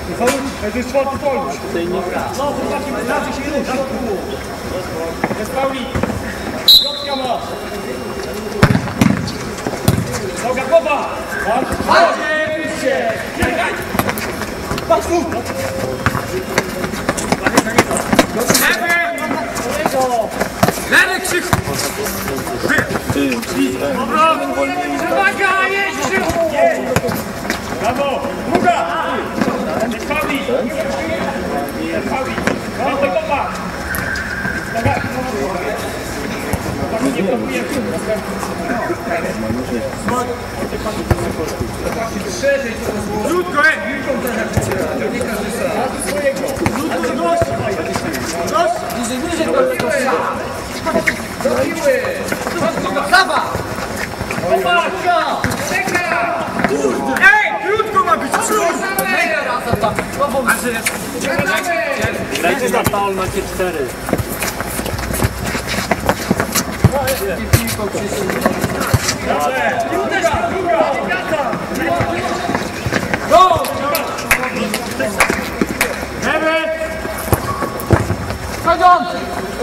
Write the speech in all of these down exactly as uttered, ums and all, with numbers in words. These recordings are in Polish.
To jest czwarty faul. No, zobaczmy, zdarzy się jeden w środku. Jest fauli. Środka ma. Noga głowa. Patrz się. Patrz tu. Lewy krzyk. Dobra. Uwaga, jeszcze. Brawo. Druga. Jest fauli. Jest fauli. No to głowa. Nie blokuje. Krótko, ej! Nie każdy sam. Swojego. Krótko, noś! Noś! Bliżej, bliżej do tego strzała. Do piły! Zawa! Oparka! Czeka! Ej! Krótko ma być! Mega rasa tam! Dajcie za faul, macie cztery. Druga! Druga! Go! Lewy! Chodzący!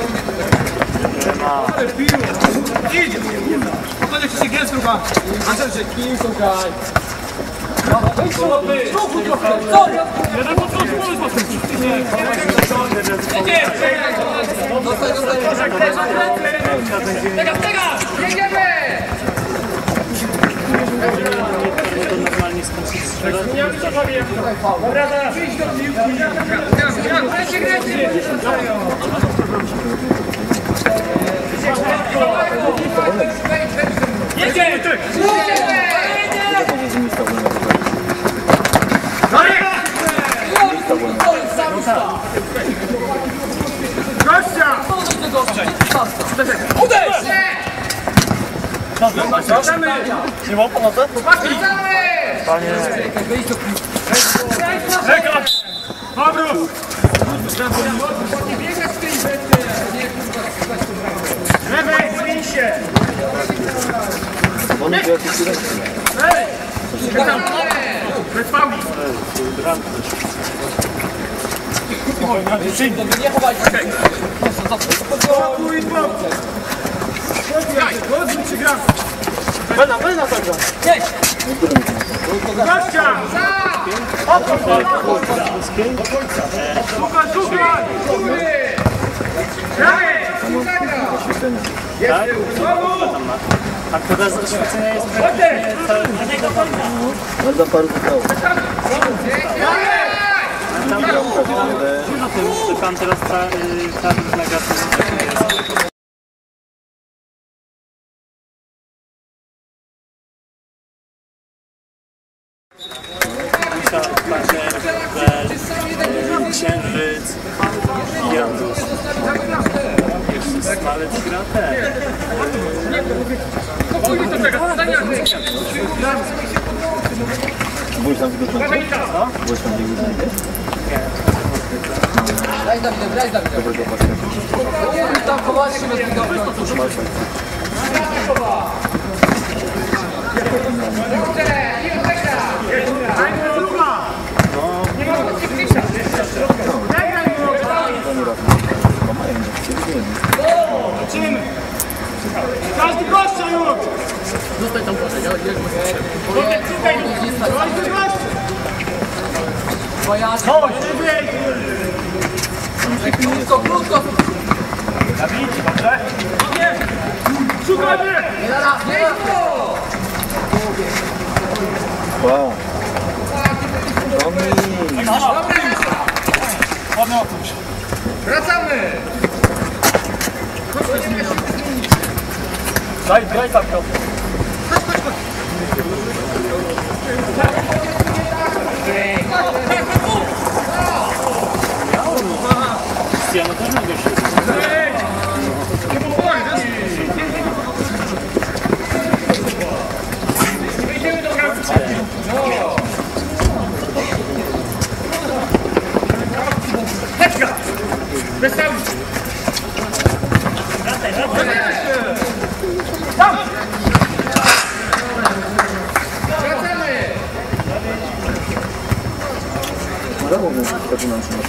Ale piło! Idź! Pochodź się gier druga! Andrzej, że kim to graj? Wejdź tu! Ruchu trochę! Sorry! Jeden po prostu pomysł po tym! Idzie! Dostaj, dostaj! Teraz, teraz! Jedziemy! To normalnie skończyć strzelać. Dobra, zaraz! Idź do piłki! Grajcie, grajcie! Jedziemy! Jedziemy! Gościa! Uderz! Wracamy! Nie ma pomocy? Wracamy! Panie... Czekaj! Powrót! Nie biegać w tej rzeczy! Lewej, zmień się! Ej! Czekam! Bez fauli! Nie chowaj się! Spokój, spokój! Godzi czy gram? Będę, będę tak gram. Jedź! Gościa! Szukaj, szukaj! Gramy! Tak? A która z oświecenia jest na niego tam? Za paru zostało. Tam na tym szukam teraz czarnych negatywnych. Pacer, Bel, Księżyc, Jandus. Jeszcze Smalec gra ten. Byłeś tam widoczny? Byłeś tam widoczny? Daj Dawidem, daj Dawidem! Dobrego pasja. Tam chować się bez widoku! Każdy gościa już! Zostań tam proszę, ja nie Każdy gościa! Wojacy! Chodź, lepiej! Krótko, krótko! Dawid, dobrze? Nie! Szukamy! Nie na raz, nie na raz! Wow. Tomi! Ładnie otóż. Wracamy! Daj, daj tam, Piotr. Cristiano też mogę się. Nie powoli, nie wejdziemy do bramki. No. Teczka! Wystawić! Wracaj, wracaj! Tam! Wracamy! Brawo, mówię, wtedy nam się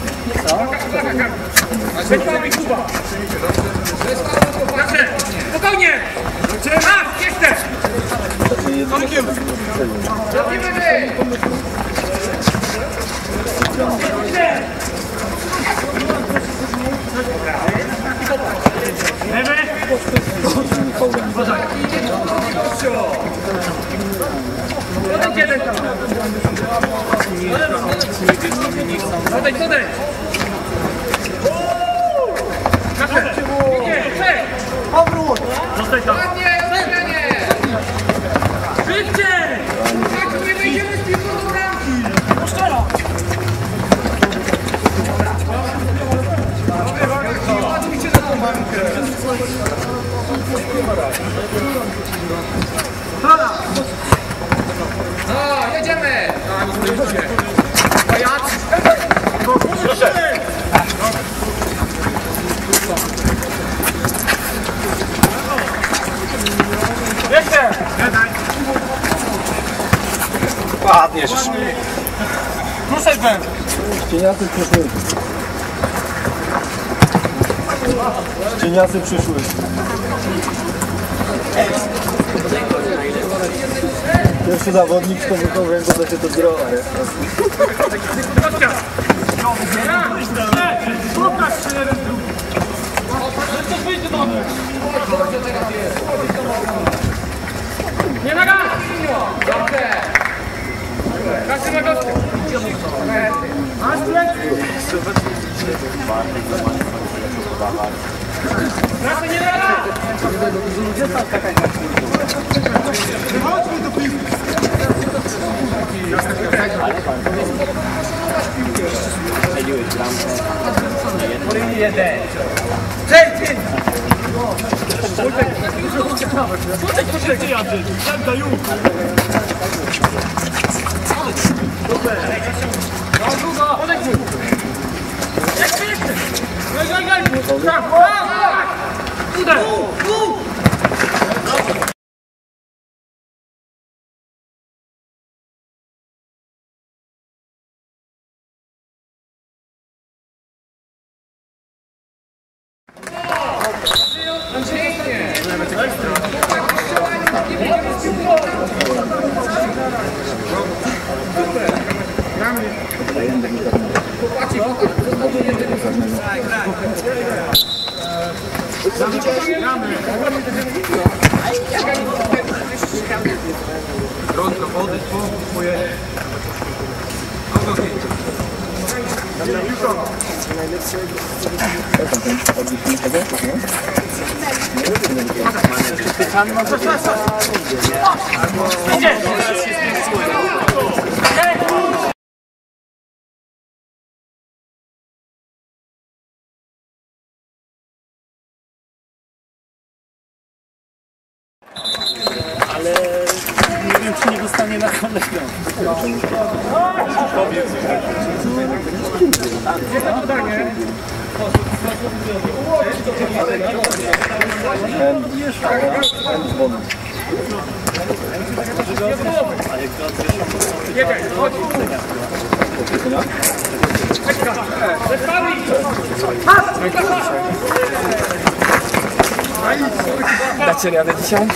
Wytrwamy Kuba. Proszę, spokojnie. Raz, jeszcze. Robimy my. Lewy. Podejdź jeden tam. Podejdź, podejdź. Powrót! Zostań tam. Ładnie, odstawianie! Szybciej! Tak, nie wyjdziemy z piłką do bramki! Puszczera! Ładujcie na tą bramkę! No, jedziemy! No, nie stoicie. Pajac! Jeszcze! Ładnie, że Ruszaj Ben! Cieniasy przyszły. Cieniasy przyszły. Pierwszy zawodnik, kto wykonał ręką, to się to zgroła, nie? Chodźcie! Pokaż się jeden drugi! Jeszcze wyjdzie do mnie! Nie na gaz! Dobrze! Kasy na gościa! Masz plecy! Kasy nie na gaz! Wychodźmy do piłki! Cześć! Tutaj poczekaj, Andrzej! Tam daj już! Super! No, długo! Odejdź mu! Jeszcze, jeszcze! Gaj, gaj, gaj! Tak, tak! Uder! Rączka, odejdź, pojedzie. ale nie wiem, czy nie dostanie na kole świąt. Jedziesz, chodź! Dacie radę dzisiaj?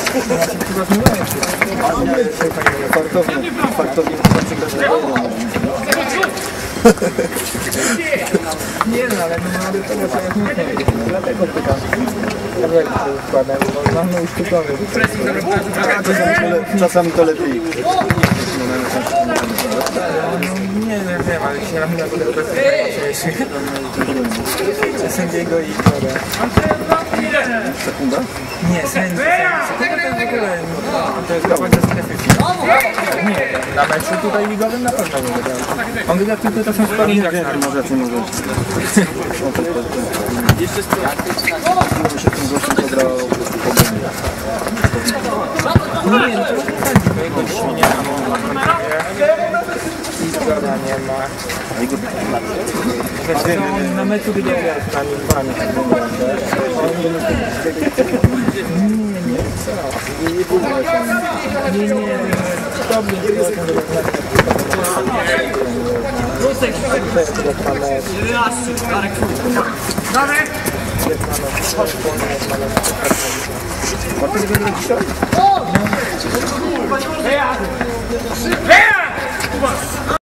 Fartownie, fartownie, Nie no, ale nie mamy tego samego. Dlatego pytam. Jak to układam? Bo mamy uszczykowy. czasami to lepiej. Nie wiem, wiem, ale dzisiaj mamy na tyle bezpieczniejszych. Sędziego i Kora. Sekunda? Nie, sędzia. Sekunda to w ogóle. To jest do końca strefy. Nie, na meczu tutaj ligowym na pewno nie wygrał. On wygrał tylko to są spory. Nie wiem, może raczej może. Jeszcze spróbuj. Mi się tym gościem pograło po prostu podobnie. Nie, no to jest tak, bo jego dzisiaj nie ma. I Kora nie ma. Zresztą on na meczu wygrał z nami dwa nie tak wygląda. Nie, nie, co? Nie, nie, nie, dobrze, Dawaj!